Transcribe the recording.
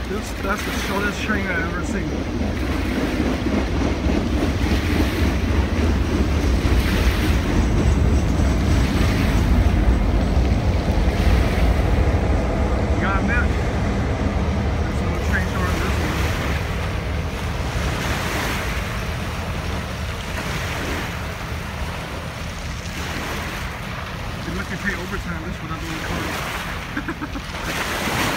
That's the shortest train I've ever seen. You gotta admit, there's no train shorter than this one. You're lucky to pay overtime this without doing cars.